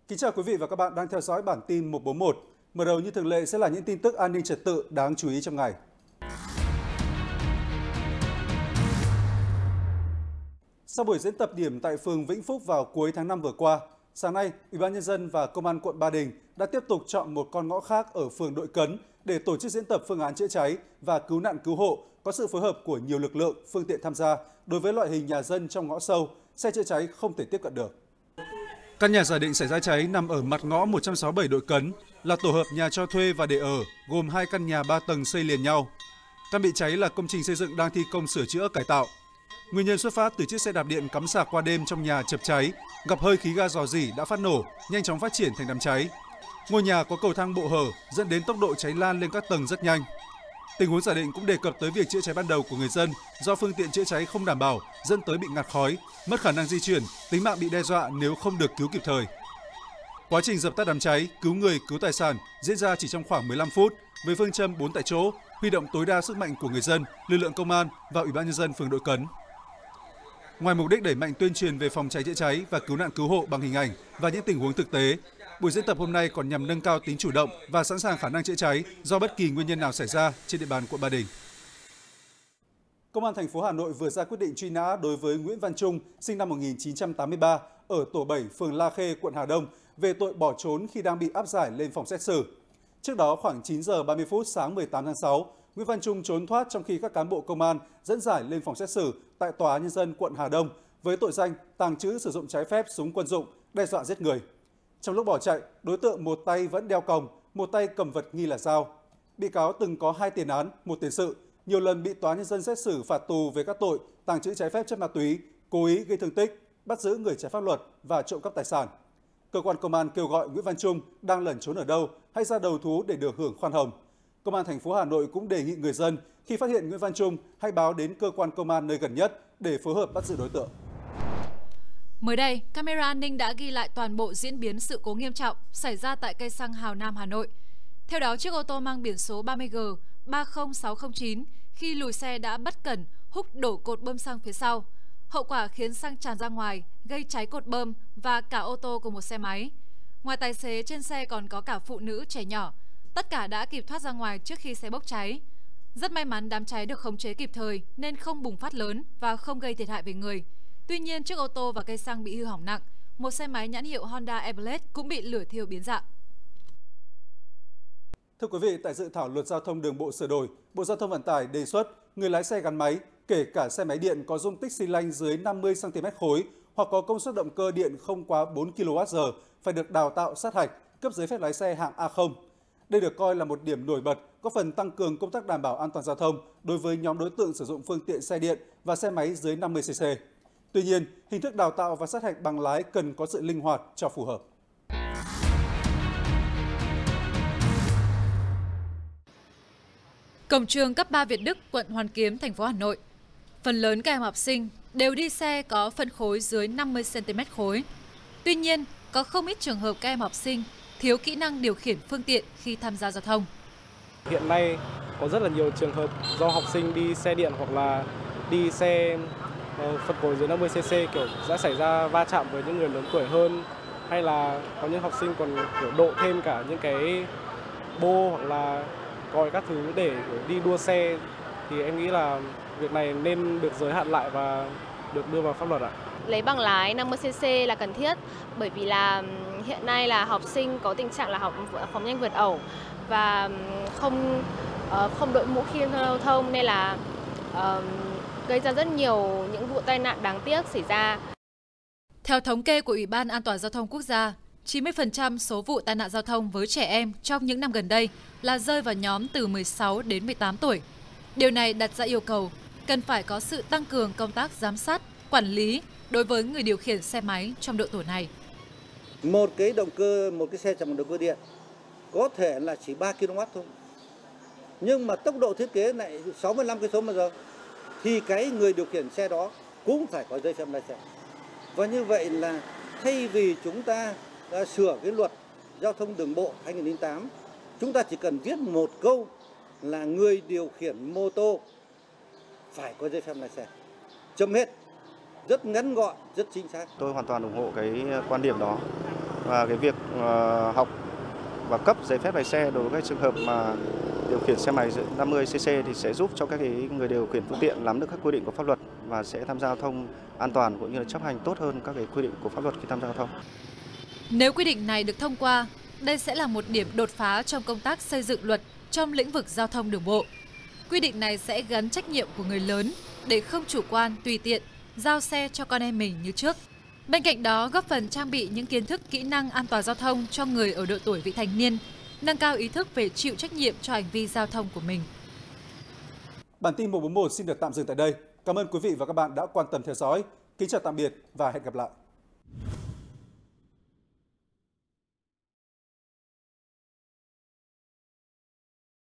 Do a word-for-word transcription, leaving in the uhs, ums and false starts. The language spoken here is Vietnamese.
Kính chào quý vị và các bạn đang theo dõi bản tin một bốn một. Mở đầu như thường lệ sẽ là những tin tức an ninh trật tự đáng chú ý trong ngày. Sau buổi diễn tập điểm tại phường Vĩnh Phúc vào cuối tháng năm vừa qua, sáng nay, Ủy ban Nhân dân và Công an quận Ba Đình đã tiếp tục chọn một con ngõ khác ở phường Đội Cấn để tổ chức diễn tập phương án chữa cháy và cứu nạn cứu hộ có sự phối hợp của nhiều lực lượng, phương tiện tham gia đối với loại hình nhà dân trong ngõ sâu, xe chữa cháy không thể tiếp cận được. Căn nhà giả định xảy ra cháy nằm ở mặt ngõ một trăm sáu mươi bảy Đội Cấn, là tổ hợp nhà cho thuê và để ở, gồm hai căn nhà ba tầng xây liền nhau. Căn bị cháy là công trình xây dựng đang thi công sửa chữa cải tạo. Nguyên nhân xuất phát từ chiếc xe đạp điện cắm sạc qua đêm trong nhà chập cháy, gặp hơi khí ga rò rỉ đã phát nổ, nhanh chóng phát triển thành đám cháy. Ngôi nhà có cầu thang bộ hở dẫn đến tốc độ cháy lan lên các tầng rất nhanh. Tình huống giả định cũng đề cập tới việc chữa cháy ban đầu của người dân do phương tiện chữa cháy không đảm bảo dẫn tới bị ngạt khói, mất khả năng di chuyển, tính mạng bị đe dọa nếu không được cứu kịp thời. Quá trình dập tắt đám cháy, cứu người, cứu tài sản diễn ra chỉ trong khoảng mười lăm phút với phương châm bốn tại chỗ, huy động tối đa sức mạnh của người dân, lực lượng công an và Ủy ban Nhân dân phường Đội Cấn. Ngoài mục đích đẩy mạnh tuyên truyền về phòng cháy chữa cháy và cứu nạn cứu hộ bằng hình ảnh và những tình huống thực tế, buổi diễn tập hôm nay còn nhằm nâng cao tính chủ động và sẵn sàng khả năng chữa cháy do bất kỳ nguyên nhân nào xảy ra trên địa bàn quận Ba Đình. Công an thành phố Hà Nội vừa ra quyết định truy nã đối với Nguyễn Văn Trung, sinh năm một nghìn chín trăm tám mươi ba, ở tổ bảy, phường La Khê, quận Hà Đông, về tội bỏ trốn khi đang bị áp giải lên phòng xét xử. Trước đó, khoảng chín giờ ba mươi phút sáng mười tám tháng sáu, Nguyễn Văn Trung trốn thoát trong khi các cán bộ công an dẫn giải lên phòng xét xử tại Tòa Nhân dân quận Hà Đông với tội danh tàng trữ sử dụng trái phép súng quân dụng, đe dọa giết người. Trong lúc bỏ chạy, đối tượng một tay vẫn đeo còng, một tay cầm vật nghi là dao. Bị cáo từng có hai tiền án, một tiền sự, nhiều lần bị Tòa Nhân dân xét xử phạt tù về các tội tàng trữ trái phép chất ma túy, cố ý gây thương tích, bắt giữ người trái pháp luật và trộm cắp tài sản. Cơ quan công an kêu gọi Nguyễn Văn Trung đang lẩn trốn ở đâu hãy ra đầu thú để được hưởng khoan hồng. Công an thành phố Hà Nội cũng đề nghị người dân khi phát hiện Nguyễn Văn Trung hãy báo đến cơ quan công an nơi gần nhất để phối hợp bắt giữ đối tượng. Mới đây, camera an ninh đã ghi lại toàn bộ diễn biến sự cố nghiêm trọng xảy ra tại cây xăng Hào Nam, Hà Nội. Theo đó, chiếc ô tô mang biển số ba mươi G ba không sáu không chín khi lùi xe đã bất cẩn húc đổ cột bơm xăng phía sau. Hậu quả khiến xăng tràn ra ngoài, gây cháy cột bơm và cả ô tô của một xe máy. Ngoài tài xế, trên xe còn có cả phụ nữ, trẻ nhỏ. Tất cả đã kịp thoát ra ngoài trước khi xe bốc cháy. Rất may mắn đám cháy được khống chế kịp thời nên không bùng phát lớn và không gây thiệt hại về người. Tuy nhiên, chiếc ô tô và cây xăng bị hư hỏng nặng. Một xe máy nhãn hiệu Honda Airblade cũng bị lửa thiêu biến dạng. Thưa quý vị, tại dự thảo luật giao thông đường bộ sửa đổi, Bộ Giao thông Vận tải đề xuất người lái xe gắn máy, kể cả xe máy điện có dung tích xi lanh dưới năm mươi xăng ti mét khối hoặc có công suất động cơ điện không quá bốn ki lô oát giờ phải được đào tạo sát hạch, cấp giấy phép lái xe hạng A không. Đây được coi là một điểm nổi bật, có phần tăng cường công tác đảm bảo an toàn giao thông đối với nhóm đối tượng sử dụng phương tiện xe điện và xe máy dưới năm mươi xê xê. Tuy nhiên, hình thức đào tạo và sát hạch bằng lái cần có sự linh hoạt cho phù hợp. Cổng trường cấp ba Việt Đức, quận Hoàn Kiếm, thành phố Hà Nội. Phần lớn các em học sinh đều đi xe có phân khối dưới năm mươi xăng ti mét khối. Tuy nhiên, có không ít trường hợp các em học sinh thiếu kỹ năng điều khiển phương tiện khi tham gia giao thông. Hiện nay có rất là nhiều trường hợp do học sinh đi xe điện hoặc là đi xe phân khối dưới năm mươi xê xê kiểu đã xảy ra va chạm với những người lớn tuổi hơn, hay là có những học sinh còn kiểu độ thêm cả những cái bô hoặc là còi các thứ để đi đua xe, thì em nghĩ là việc này nên được giới hạn lại và được đưa vào pháp luật ạ. Lấy bằng lái năm mươi xê xê là cần thiết bởi vì là hiện nay là học sinh có tình trạng là học phóng nhanh vượt ẩu và không không đội mũ khi giao thông nên là uh, gây ra rất nhiều những vụ tai nạn đáng tiếc xảy ra. Theo thống kê của Ủy ban An toàn Giao thông Quốc gia, chín mươi phần trăm số vụ tai nạn giao thông với trẻ em trong những năm gần đây là rơi vào nhóm từ mười sáu đến mười tám tuổi. Điều này đặt ra yêu cầu cần phải có sự tăng cường công tác giám sát, quản lý đối với người điều khiển xe máy trong độ tuổi này. Một cái động cơ, một cái xe chạy bằng động cơ điện có thể là chỉ ba ki lô oát thôi. Nhưng mà tốc độ thiết kế lại sáu mươi lăm ki lô mét trên giờ thì cái người điều khiển xe đó cũng phải có giấy phép lái xe. Và như vậy là thay vì chúng ta uh, sửa cái luật giao thông đường bộ hai nghìn không trăm lẻ tám, chúng ta chỉ cần viết một câu là người điều khiển mô tô phải có giấy phép lái xe. Chấm hết. Rất ngắn gọn, rất chính xác. Tôi hoàn toàn ủng hộ cái quan điểm đó. và cái việc uh, học và cấp giấy phép lái xe đối với các trường hợp mà điều khiển xe máy dưới năm mươi xê xê thì sẽ giúp cho các cái người điều khiển phương tiện nắm được các quy định của pháp luật và sẽ tham gia giao thông an toàn cũng như là chấp hành tốt hơn các cái quy định của pháp luật khi tham gia giao thông. Nếu quy định này được thông qua, đây sẽ là một điểm đột phá trong công tác xây dựng luật trong lĩnh vực giao thông đường bộ. Quy định này sẽ gắn trách nhiệm của người lớn để không chủ quan, tùy tiện, giao xe cho con em mình như trước. Bên cạnh đó, góp phần trang bị những kiến thức, kỹ năng an toàn giao thông cho người ở độ tuổi vị thành niên, nâng cao ý thức về chịu trách nhiệm cho hành vi giao thông của mình. Bản tin một bốn một xin được tạm dừng tại đây. Cảm ơn quý vị và các bạn đã quan tâm theo dõi. Kính chào tạm biệt và hẹn gặp lại.